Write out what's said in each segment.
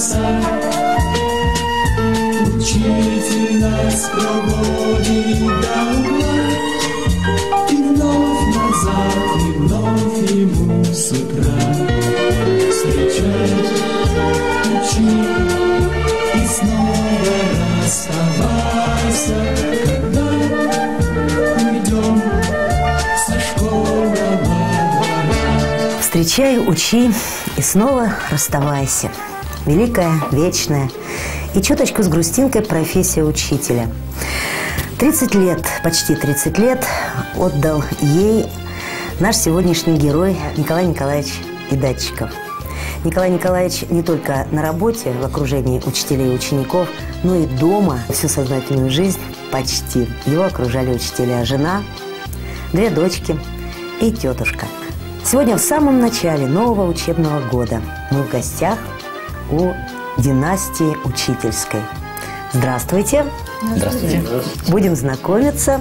Учитель нас проводит до угла, и вновь назад, и вновь ему с утра встречать, учи, и снова расставайся, когда уйдем со школьного двора. Встречай, учи и снова расставайся. Великая, вечная и чуточку с грустинкой профессия учителя. 30 лет, почти 30 лет отдал ей наш сегодняшний герой Николай Николаевич Идатчиков. Николай Николаевич не только на работе, в окружении учителей и учеников, но и дома всю сознательную жизнь почти. Его окружали учителя, жена, 2 дочки и тетушка. Сегодня в самом начале нового учебного года мы в гостях у династии учительской. Здравствуйте. Здравствуйте. Будем знакомиться.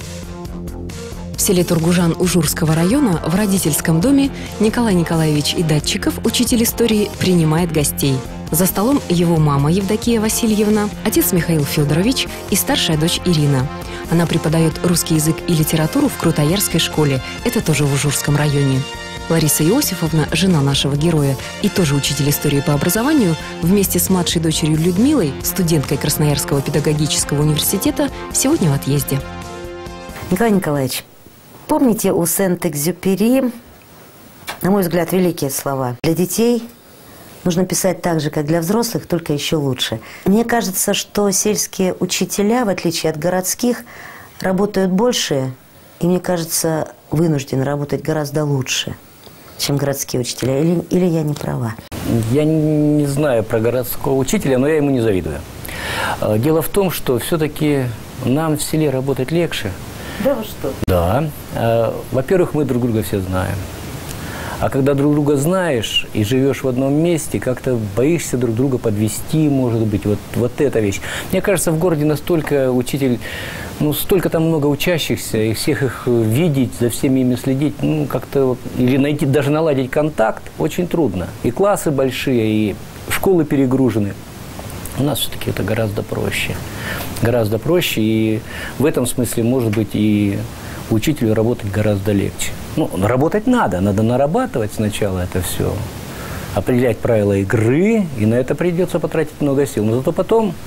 В селе Тургужан Ужурского района в родительском доме Николай Николаевич Идатчиков, учитель истории, принимает гостей. За столом его мама Евдокия Васильевна, отец Михаил Федорович и старшая дочь Ирина. Она преподает русский язык и литературу в Крутоярской школе. Это тоже в Ужурском районе. Лариса Иосифовна, жена нашего героя и тоже учитель истории по образованию, вместе с младшей дочерью Людмилой, студенткой Красноярского педагогического университета, сегодня в отъезде. Николай Николаевич, помните у Сент-Экзюпери, на мой взгляд, великие слова? Для детей нужно писать так же, как для взрослых, только еще лучше. Мне кажется, что сельские учителя, в отличие от городских, работают больше, и, мне кажется, вынуждены работать гораздо лучше, чем городские учителя. Или я не права? Я не знаю про городского учителя, но я ему не завидую. Дело в том, что все-таки нам в селе работать легче. Да вы что? Да. Во-первых, мы друг друга все знаем. А когда друг друга знаешь и живешь в одном месте, как-то боишься друг друга подвести, может быть, вот эта вещь. Мне кажется, в городе настолько учитель, столько там много учащихся, и всех их видеть, за всеми ими следить, как-то, или найти, даже наладить контакт очень трудно. И классы большие, и школы перегружены. У нас все-таки это гораздо проще. Гораздо проще, и в этом смысле, может быть, и учителю работать гораздо легче. Работать надо нарабатывать сначала это все, определять правила игры, и на это придется потратить много сил. Но зато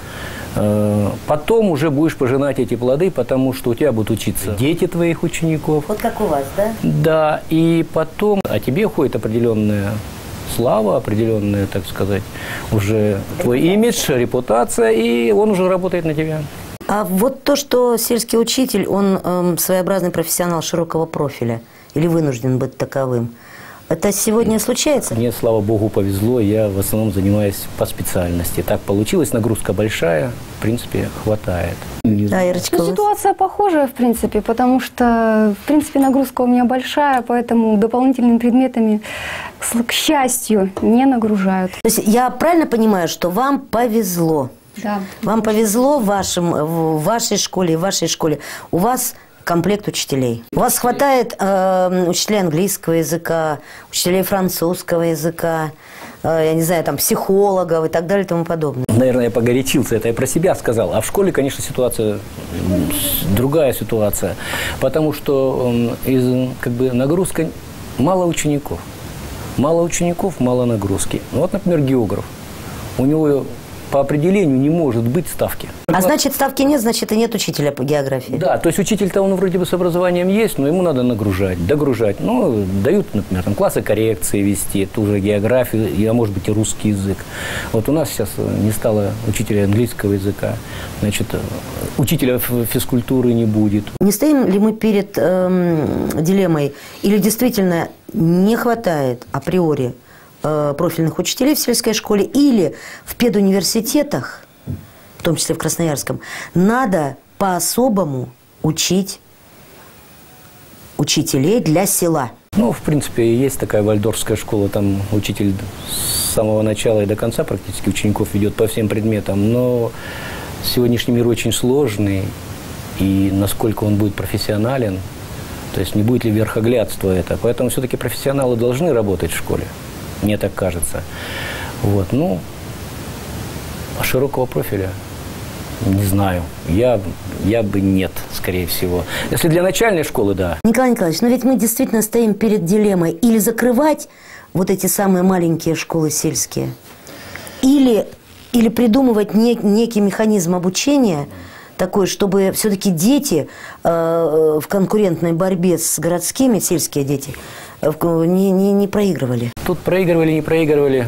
потом уже будешь пожинать эти плоды, потому что у тебя будут учиться дети твоих учеников. Вот как у вас, да? Да, и потом о тебе ходит определенная слава, определенная, так сказать, уже твой имидж, репутация, и он уже работает на тебя. А вот то, что сельский учитель, он своеобразный профессионал широкого профиля, или вынужден быть таковым, это сегодня случается? Мне, слава богу, повезло, я в основном занимаюсь по специальности. Так получилось, нагрузка большая, в принципе, хватает. Да, Ирочка, ситуация похожая, в принципе, потому что, в принципе, нагрузка у меня большая, поэтому дополнительными предметами, к счастью, не нагружают. То есть я правильно понимаю, что вам повезло? Да. Вам повезло в вашей школе и в вашей школе. У вас комплект учителей. У вас хватает учителей английского языка, учителей французского языка, я не знаю, там, психологов и так далее и тому подобное. Наверное, я погорячился, это я про себя сказал. А в школе, конечно, другая ситуация. Потому что нагрузка, мало учеников. Мало учеников, мало нагрузки. Вот, например, географ. У него по определению не может быть ставки. А значит, ставки нет, значит, и нет учителя по географии. Да, то есть учитель-то он вроде бы с образованием есть, но ему надо нагружать, догружать. Дают, например, классы коррекции вести, ту же географию, а может быть и русский язык. Вот у нас сейчас не стало учителя английского языка, значит, учителя физкультуры не будет. Не стоим ли мы перед дилеммой, или действительно не хватает априори профильных учителей в сельской школе, или в педуниверситетах, в том числе в Красноярском, надо по-особому учить учителей для села? В принципе, есть такая вальдорфская школа, там учитель с самого начала и до конца практически учеников ведет по всем предметам, но сегодняшний мир очень сложный, и насколько он будет профессионален, то есть не будет ли верхоглядства это, поэтому все-таки профессионалы должны работать в школе. Мне так кажется. А широкого профиля? Не знаю. Я бы нет, скорее всего. Если для начальной школы, да. Николай Николаевич, но ведь мы действительно стоим перед дилеммой. Или закрывать вот эти самые маленькие школы сельские, или придумывать некий механизм обучения такой, чтобы все-таки дети в конкурентной борьбе с городскими, сельские дети, не проигрывали. Тут проигрывали, не проигрывали,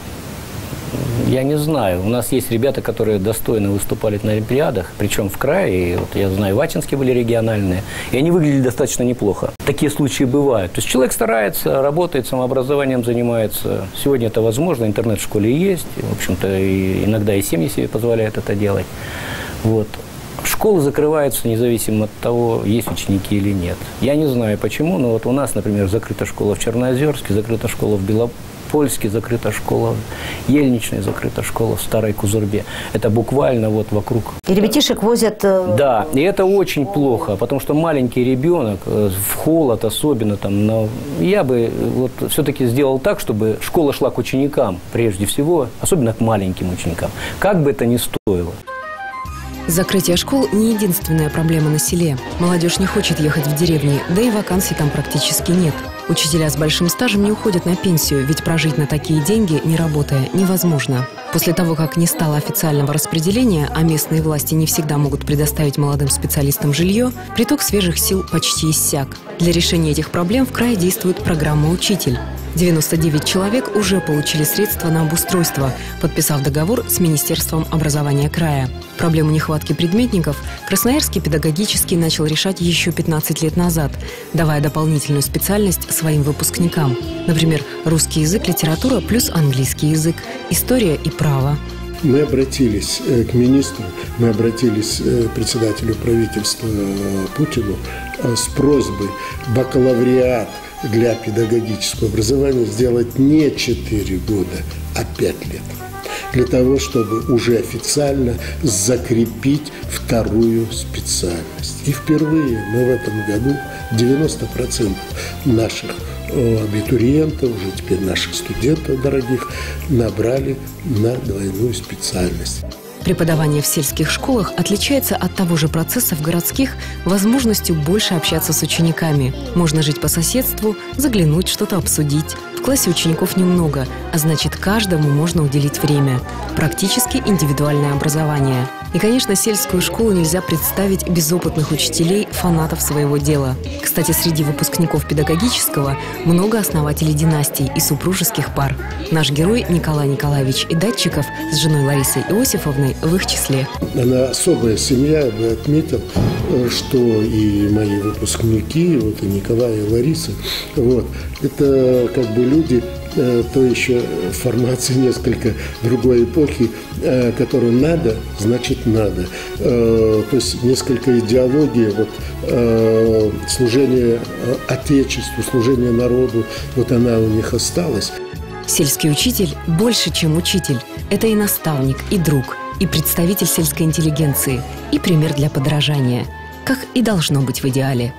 я не знаю. У нас есть ребята, которые достойно выступали на олимпиадах, причем в крае. И вот я знаю, в Ачинске были региональные, и они выглядели достаточно неплохо. Такие случаи бывают. То есть человек старается, работает, самообразованием занимается. Сегодня это возможно, интернет в школе есть. В общем-то, иногда и семьи себе позволяют это делать. Вот. Школы закрываются независимо от того, есть ученики или нет. Я не знаю почему, но вот у нас, например, закрыта школа в Черноозерске, закрыта школа в Белопольске, закрыта школа в Ельничной, закрыта школа в Старой Кузурбе. Это буквально вот вокруг. И ребятишек возят... Да, и это очень плохо, потому что маленький ребенок в холод особенно там... Но я бы вот все-таки сделал так, чтобы школа шла к ученикам прежде всего, особенно к маленьким ученикам. Как бы это ни стоило. Закрытие школ – не единственная проблема на селе. Молодежь не хочет ехать в деревни, да и вакансий там практически нет. Учителя с большим стажем не уходят на пенсию, ведь прожить на такие деньги, не работая, невозможно. После того, как не стало официального распределения, а местные власти не всегда могут предоставить молодым специалистам жилье, приток свежих сил почти иссяк. Для решения этих проблем в крае действует программа «Учитель». 99 человек уже получили средства на обустройство, подписав договор с Министерством образования края. Проблему нехватки предметников Красноярский педагогический начал решать еще 15 лет назад, давая дополнительную специальность своим выпускникам. Например, русский язык, литература плюс английский язык, история и право. Мы обратились к министру, мы обратились к председателю правительства Путину с просьбой бакалавриат для педагогического образования сделать не 4 года, а 5 лет. Для того, чтобы уже официально закрепить вторую специальность. И впервые мы в этом году 90% наших абитуриентов, уже теперь наших студентов дорогих, набрали на двойную специальность. Преподавание в сельских школах отличается от того же процесса в городских возможностью больше общаться с учениками. Можно жить по соседству, заглянуть, что-то обсудить. В классе учеников немного, а значит, каждому можно уделить время. Практически индивидуальное образование. И, конечно, сельскую школу нельзя представить без опытных учителей, фанатов своего дела. Кстати, среди выпускников педагогического много основателей династий и супружеских пар. Наш герой Николай Николаевич Идатчиков с женой Ларисой Иосифовной в их числе. Она особая семья, я бы отметил, что и мои выпускники, вот и Николай, и Лариса, вот, это как бы люди то еще формации несколько другой эпохи, которую надо, значит надо. То есть несколько идеологии, вот, служение Отечеству, служение народу, вот она у них осталась. Сельский учитель больше, чем учитель. Это и наставник, и друг, и представитель сельской интеллигенции, и пример для подражания, как и должно быть в идеале.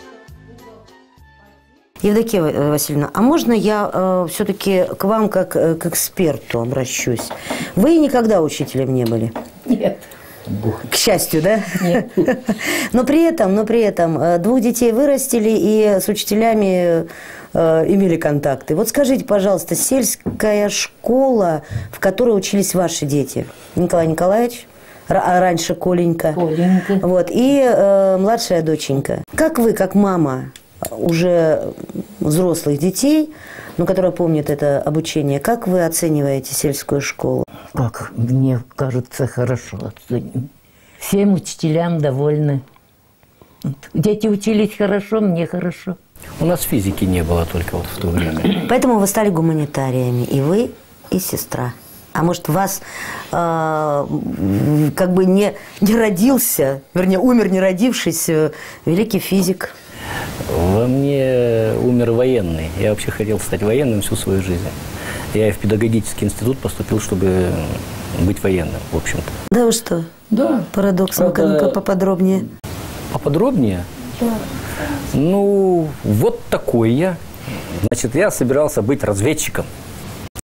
Евдокия Васильевна, а можно я все-таки к вам как к эксперту обращусь? Вы никогда учителем не были? Нет. К счастью, да? Нет. Но при этом 2 детей вырастили и с учителями имели контакты. Вот скажите, пожалуйста, сельская школа, в которой учились ваши дети, Николай Николаевич, а раньше Коленька, вот, и младшая доченька. Как вы, как мама уже взрослых детей, но которая помнит это обучение, как вы оцениваете сельскую школу? Как мне кажется, хорошо оценим. Всем учителям довольны. Дети учились хорошо, мне хорошо. У нас физики не было только вот в то время. Поэтому вы стали гуманитариями, и вы, и сестра. А может, у вас как бы не родился, вернее, умер не родившись, великий физик? Во мне умер военный. Я вообще хотел стать военным всю свою жизнь. Я и в педагогический институт поступил, чтобы быть военным, в общем-то. Да вы что? Да. Парадокс. Ну-ка поподробнее. Поподробнее? Да. Ну, вот такой я. Значит, я собирался быть разведчиком.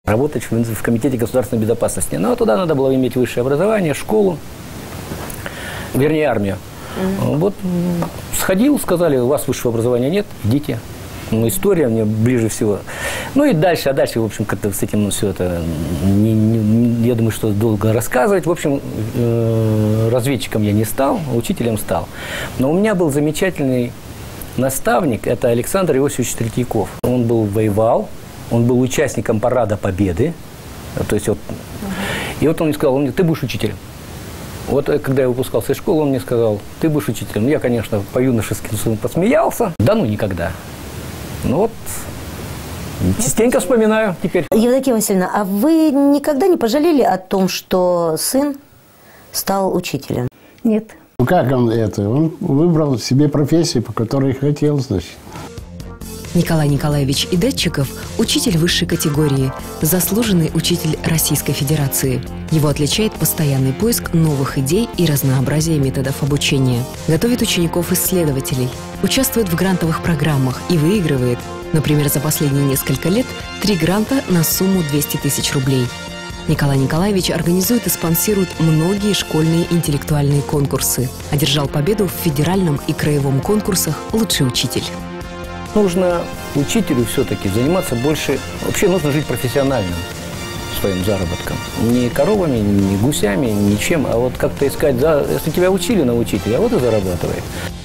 работать в Комитете государственной безопасности. Но туда надо было иметь высшее образование, школу, вернее, армию. Вот сходил, сказали, у вас высшего образования нет, идите. Ну, история мне ближе всего. Ну и дальше, в общем, как-то с этим все это, я думаю, что долго рассказывать. В общем, разведчиком я не стал, учителем стал. Но у меня был замечательный наставник, это Александр Иосифович Третьяков. Он воевал, он был участником Парада Победы. То есть вот, и вот он мне сказал, ты будешь учителем. Вот когда я выпускался из школы, он мне сказал, ты будешь учителем. Я, конечно, по-юношески посмеялся. Да ну, никогда. Ну вот, частенько вспоминаю теперь. Евдокия Васильевна, а вы никогда не пожалели о том, что сын стал учителем? Нет. Ну как он это? Он выбрал себе профессию, по которой хотел, значит. Николай Николаевич Идатчиков – учитель высшей категории, заслуженный учитель Российской Федерации. Его отличает постоянный поиск новых идей и разнообразие методов обучения. Готовит учеников-исследователей, участвует в грантовых программах и выигрывает, например, за последние несколько лет 3 гранта на сумму 200 тысяч рублей. Николай Николаевич организует и спонсирует многие школьные интеллектуальные конкурсы. Одержал победу в федеральном и краевом конкурсах «Лучший учитель». Нужно учителю все-таки заниматься больше, вообще нужно жить профессиональным своим заработком. Не коровами, не гусями, ничем, а вот как-то искать, если тебя учили на учителя, а вот и зарабатывай.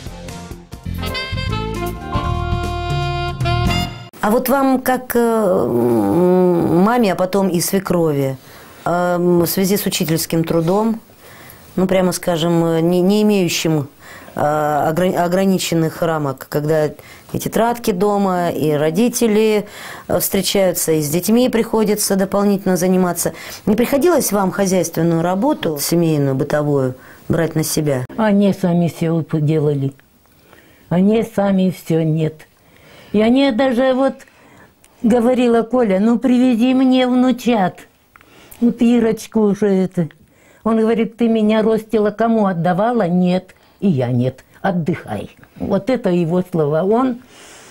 А вот вам, как маме, а потом и свекрови, в связи с учительским трудом, ну, прямо скажем, не имеющим ограниченных рамок, когда и тетрадки дома, и родители встречаются, и с детьми приходится дополнительно заниматься. Не приходилось вам хозяйственную работу, семейную, бытовую, брать на себя? Они сами все делали. Они сами все, нет. И они даже вот говорила, Коля, ну привези мне внучат. Вот Ирочку уже это. Он говорит, ты меня ростила, кому отдавала? Нет. И я нет. Отдыхай. Вот это его слова. Он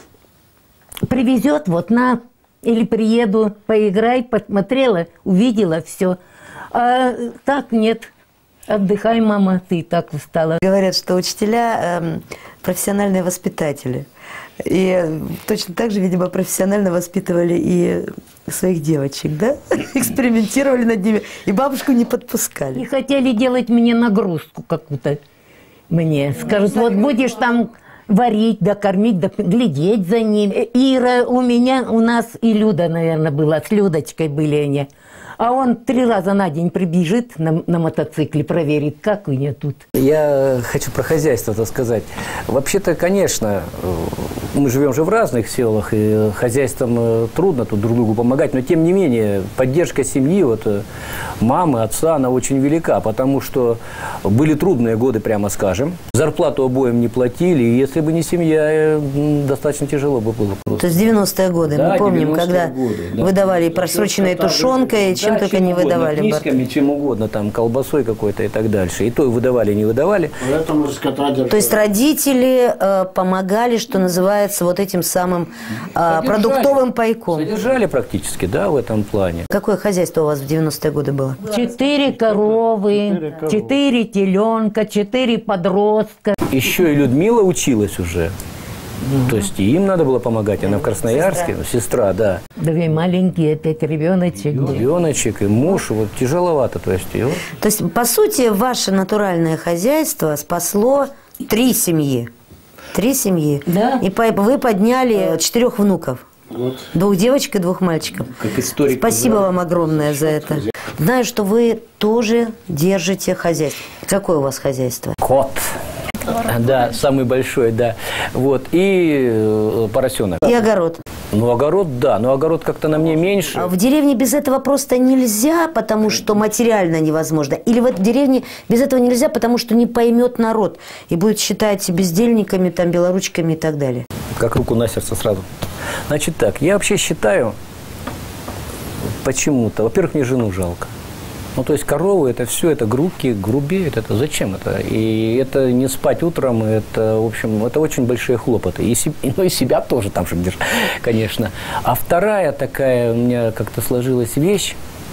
привезет вот на, или приеду, поиграй, посмотрела, увидела, все. А так нет. Отдыхай, мама, ты и так устала. Говорят, что учителя профессиональные воспитатели. И точно так же, видимо, профессионально воспитывали и своих девочек, да? Экспериментировали над ними, и бабушку не подпускали. И хотели делать мне нагрузку какую-то. Мне скажут, вот будешь там варить, да кормить, да глядеть за ним. Ира у нас и Люда, наверное, была, с Людочкой были они. А он 3 раза на день прибежит на мотоцикле, проверит, как у нее тут. Я хочу про хозяйство-то сказать. Вообще-то, конечно, мы живем же в разных селах, и хозяйством трудно тут друг другу помогать, но тем не менее поддержка семьи, вот мамы, отца, она очень велика, потому что были трудные годы, прямо скажем. Зарплату обоим не платили, и если бы не семья, достаточно тяжело бы было просто. То есть 90-е годы, да, мы помним, когда годы, да, выдавали просроченной тушенкой, чем только не выдавали. Книжками, чем угодно, там, колбасой какой-то и так дальше. И то выдавали, не выдавали. То есть родители помогали, что называется, вот этим самым продуктовым пайком. Содержали практически, да, в этом плане. Какое хозяйство у вас в 90-е годы было? 4 коровы, 4 теленка, 4 подростка. Еще и Людмила училась уже. То есть и им надо было помогать. Она в Красноярске, сестра, да. 2 маленькие, опять ребеночек. Ребеночек и муж, вот тяжеловато. То есть, по сути, ваше натуральное хозяйство спасло 3 семьи. 3 семьи. Да. И вы подняли 4 внуков. Вот. 2 девочек и 2 мальчиков. Как историк. Спасибо вам огромное за это. Знаю, что вы тоже держите хозяйство. Какое у вас хозяйство? Кот. Да, самый большой, да. Вот. И поросенок. И огород. Ну, огород, да. Но огород как-то на мне меньше. В деревне без этого просто нельзя, потому что материально невозможно. Или в деревне без этого нельзя, потому что не поймет народ. И будет считать бездельниками, там, белоручками и так далее. Как руку на сердце сразу. Значит так, я вообще считаю, почему-то, во-первых, мне жену жалко. Ну, то есть коровы – это все, это грубки, грубеют, это зачем это? И это не спать утром, это, в общем, это очень большие хлопоты. И себя тоже там же держать, конечно. А вторая такая у меня как-то сложилась вещь,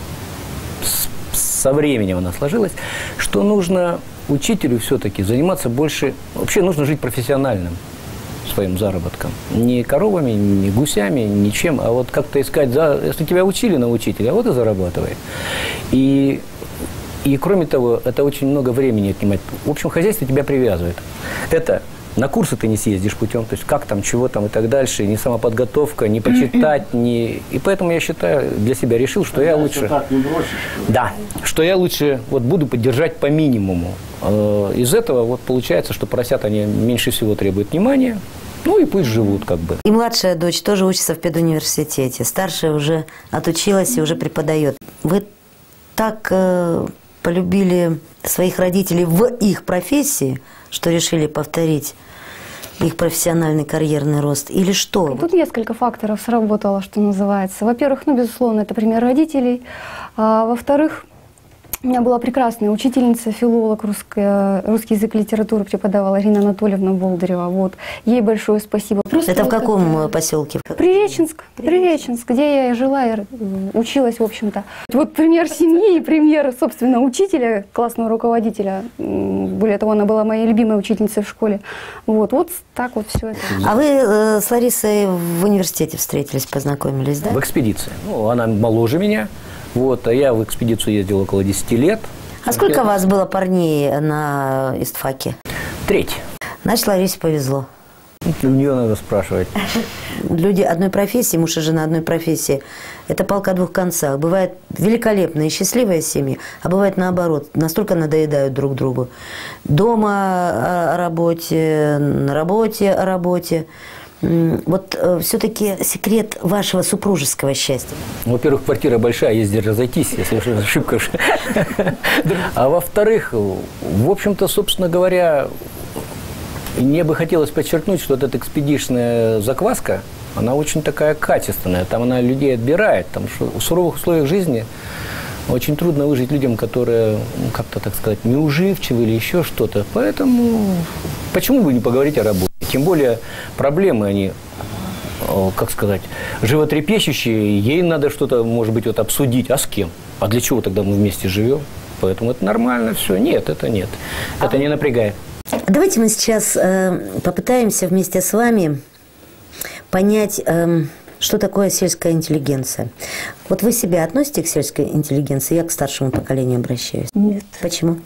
со временем она сложилась, что нужно учителю все-таки заниматься больше, вообще нужно жить профессиональным своим заработком. Не коровами, не гусями, ничем, а вот как-то искать, если тебя учили на учителя, вот и зарабатывай. И кроме того, это очень много времени отнимает. В общем, хозяйство тебя привязывает. Это на курсы ты не съездишь путем, то есть как там, чего там и так дальше, ни самоподготовка, ни почитать, ни... И поэтому я считаю, для себя решил, что я лучше... Так не бросишь, что ли? Да, что я лучше вот буду поддержать по минимуму. Из этого вот получается, что поросят они меньше всего требуют внимания, ну и пусть живут как бы. И младшая дочь тоже учится в педуниверситете. Старшая уже отучилась и уже преподает. Вы так полюбили своих родителей в их профессии, что решили повторить их профессиональный карьерный рост? Или что? Тут несколько факторов сработало, что называется. Во-первых, безусловно, это пример родителей. А во-вторых, у меня была прекрасная учительница, филолог, русский язык и литературу преподавала Ирина Анатольевна Болдырева. Вот. Ей большое спасибо. Просто Это в вот каком поселке? Приреченск, где я жила и училась, в общем-то. Вот пример семьи и пример, собственно, учителя, классного руководителя. Более того, она была моей любимой учительницей в школе. Вот так вот все это. А вы с Ларисой в университете встретились, познакомились, да? В экспедиции. Ну, она моложе меня, вот, а я в экспедицию ездил около 10 лет. А сколько вас было парней на истфаке? 3. Значит, Ларисе повезло. У нее надо спрашивать. Люди одной профессии, муж и жена одной профессии, это палка о двух концах. Бывают великолепные, счастливые семьи, а бывает наоборот, настолько надоедают друг другу. Дома о работе, на работе о работе. Вот все-таки секрет вашего супружеского счастья? Во-первых, квартира большая, есть где разойтись, если уж ошибка. А во-вторых, в общем-то, собственно говоря, мне бы хотелось подчеркнуть, что эта экспедишная закваска, она очень такая качественная. Там она людей отбирает. Там в суровых условиях жизни очень трудно выжить людям, которые как-то, так сказать, неуживчивы или еще что-то. Поэтому почему бы не поговорить о работе? Тем более проблемы, они, как сказать, животрепещущие. Ей надо что-то, может быть, вот обсудить. А с кем? А для чего тогда мы вместе живем? Поэтому это нормально все. Нет, это нет. Это не напрягает. Давайте мы сейчас попытаемся вместе с вами понять, что такое сельская интеллигенция. Вот вы себя относите к сельской интеллигенции? Я к старшему поколению обращаюсь. Нет. Почему?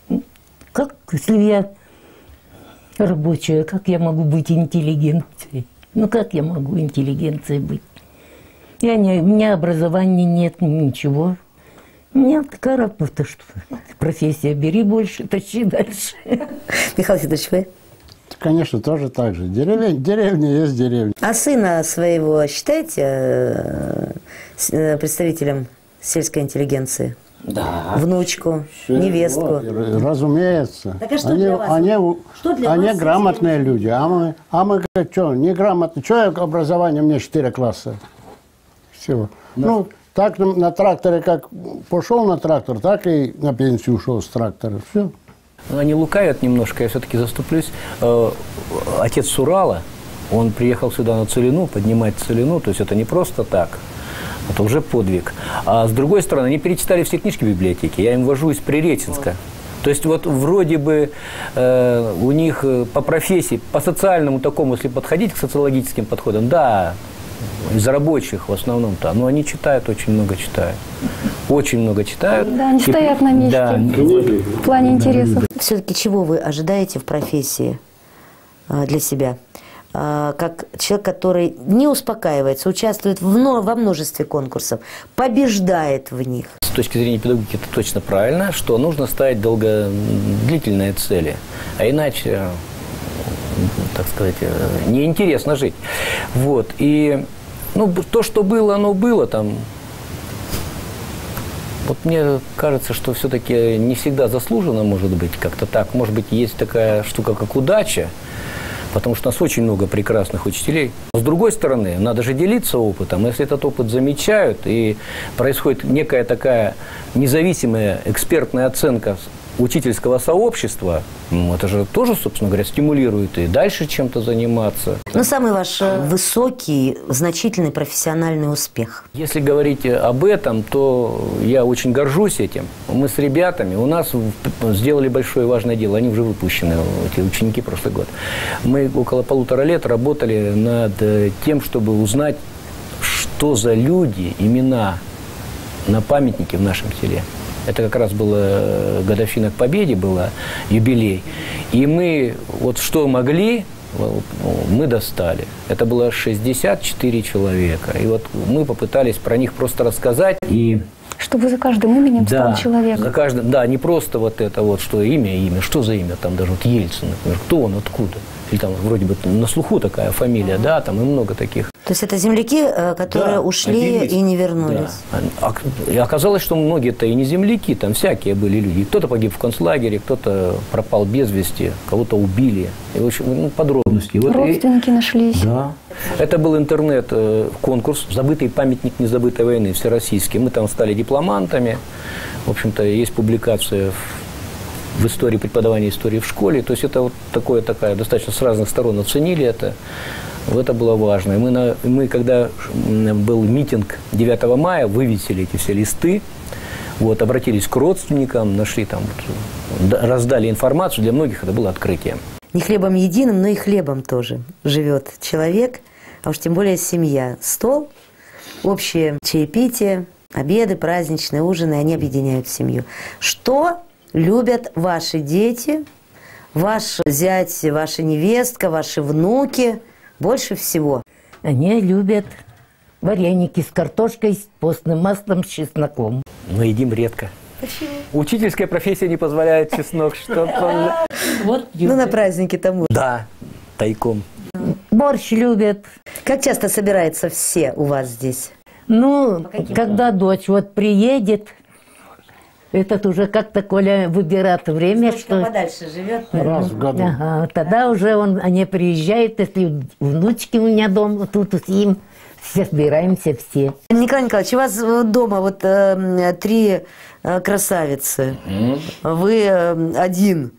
Как, если я рабочая, как я могу быть интеллигенцией? Ну, как я могу интеллигенцией быть? У меня образования нет, ничего. У меня такая работа, что профессия бери больше, тащи дальше. Михаил Федорович, вы? Конечно, тоже так же. Деревня есть деревня. А сына своего считаете представителем сельской интеллигенции? Да. Внучку, невестку? Разумеется. Так а что для вас? Что для они вас грамотные люди. А мы что, неграмотные? Что я образование, мне 4 класса. Всего. Да. Ну, так на тракторе, как пошел на трактор, так и на пенсию ушел с трактора. Все. Они лукавят немножко, я все-таки заступлюсь. Отец с Урала, он приехал сюда на целину, поднимать целину, то есть это не просто так, это уже подвиг. А с другой стороны, они перечитали все книжки в библиотеке, я им вожу из Приреченска. То есть вот вроде бы у них по профессии, по социальному такому, если подходить к социологическим подходам, да, из рабочих в основном-то, но они читают, очень много читают. Очень много читают. Да, не стоят на месте. Да. В плане интересов. Все-таки чего вы ожидаете в профессии для себя? Как человек, который не успокаивается, участвует во множестве конкурсов, побеждает в них. С точки зрения педагогики это точно правильно, что нужно ставить длительные цели, а иначе, так сказать, неинтересно жить. Вот. И то, что было, оно было там. Вот мне кажется, что все-таки не всегда заслуженно, может быть, как-то так. Может быть, есть такая штука, как удача. потому что у нас очень много прекрасных учителей. С другой стороны, надо же делиться опытом. Если этот опыт замечают, и происходит некая такая независимая экспертная оценка учительского сообщества, это же тоже, собственно говоря, стимулирует и дальше чем-то заниматься. Но самый ваш высокий, значительный профессиональный успех? Если говорить об этом, то я очень горжусь этим. Мы с ребятами, у нас сделали большое важное дело, они уже выпущены, эти ученики, прошлый год. Мы около 1,5 лет работали над тем, чтобы узнать, что за люди, имена на памятнике в нашем селе. Это как раз была годовщина к победе, была юбилей. И мы вот что могли, мы достали. Это было 64 человека. И вот мы попытались про них просто рассказать. И Чтобы за каждым именем стал человек. За каждым, да, не просто вот это вот, что имя, что за имя, там даже вот Ельцин, например, кто он, откуда. Или там вроде бы на слуху такая фамилия, да, там и много таких. То есть это земляки, которые ушли и не вернулись? Да. И оказалось, что многие-то и не земляки, там всякие были люди. Кто-то погиб в концлагере, кто-то пропал без вести, кого-то убили. И, в общем, подробности. Родственники нашлись. Да. Это был интернет-конкурс «Забытый памятник незабытой войны», всероссийский. Мы там стали дипломантами. В общем-то, есть публикация в истории, преподавания истории в школе. То есть это вот такая достаточно с разных сторон оценили это. Это было важно. И мы, когда был митинг 9 мая, вывесили эти все листы, вот, обратились к родственникам, нашли там, раздали информацию. Для многих это было открытием. Не хлебом единым, но и хлебом тоже живет человек, а уж тем более семья. Стол, общее чаепитие, обеды, праздничные ужины, они объединяют семью. Что любят ваши дети, ваш зять, ваша невестка, ваши внуки больше всего? Они любят вареники с картошкой, с постным маслом, с чесноком. Мы едим редко. Почему? Учительская профессия не позволяет чеснок, что-то. Вот Ну, на празднике тому. Да, тайком. борщ любят. Как часто собираются все у вас здесь? Ну, когда дочь вот приедет, этот уже как-то Коля выбирает время, что... подальше живет. Раз в году. Ага, тогда уже они приезжают, если внучки у меня дома, тут им все собираемся все. Николай Николаевич, у вас дома вот 3 красавицы, вы один.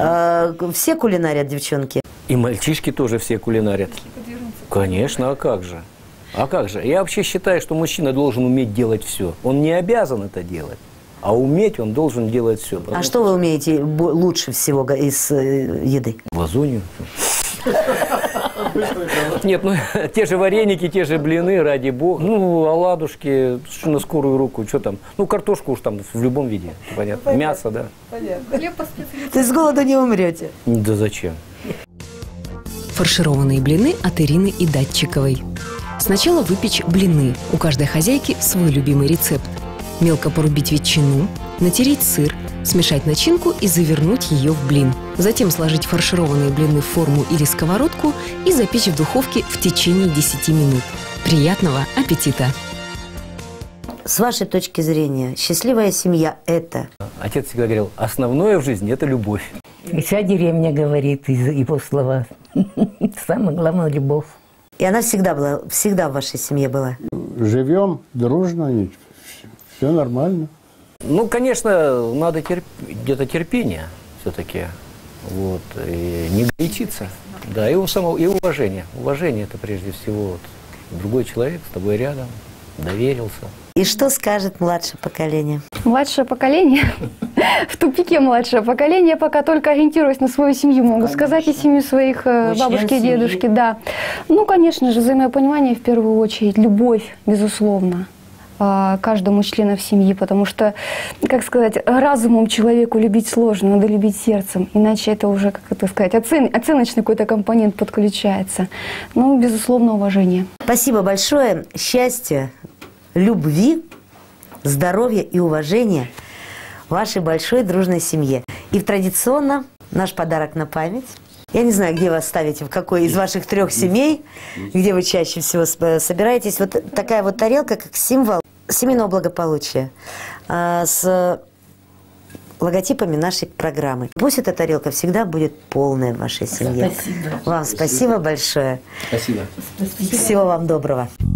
Все кулинарят, девчонки? И мальчишки тоже все кулинарят. Конечно, а как же? А как же? Я вообще считаю, что мужчина должен уметь делать все. Он не обязан это делать, а уметь он должен делать все. А что вы умеете лучше всего из еды? Лазунью. Нет, ну те же вареники, те же блины, ради бога. Ну, оладушки на скорую руку, что там? Ну, картошку уж там в любом виде, понятно. Мясо, да. То есть с голоду не умрете? Да зачем? Фаршированные блины от Ирины и Датчиковой. Сначала выпечь блины. У каждой хозяйки свой любимый рецепт. Мелко порубить ветчину, натереть сыр, смешать начинку и завернуть ее в блин. Затем сложить фаршированные блины в форму или сковородку и запечь в духовке в течение 10 минут. Приятного аппетита! С вашей точки зрения, счастливая семья – это? Отец всегда говорил, основное в жизни – это любовь. И вся деревня говорит из его слова. Самое главное – любовь. И она всегда в вашей семье была? Живем дружно, все нормально. Ну, конечно, надо где-то терпение все-таки, вот, и не горячиться, да, и уважение. Уважение – это прежде всего другой человек с тобой рядом, доверился. И что скажет младшее поколение? Младшее поколение, в тупике младшее поколение, пока только ориентируясь на свою семью, могу сказать, и семью своих бабушки и дедушки, да. Ну, конечно же, взаимопонимание в первую очередь, любовь, безусловно, каждому члену семьи, потому что, как сказать, разумом человеку любить сложно, надо любить сердцем, иначе это уже, как это сказать, оценочный какой-то компонент подключается. Ну, безусловно, уважение. Спасибо большое. Счастья, любви, здоровья и уважения вашей большой дружной семье. И традиционно наш подарок на память. Я не знаю, где вы ставите, в какой из ваших 3 семей, где вы чаще всего собираетесь. Вот такая вот тарелка, как символ семейного благополучия, с логотипами нашей программы. Пусть эта тарелка всегда будет полная в вашей семье. Спасибо. Вам спасибо большое. Спасибо. Всего вам доброго.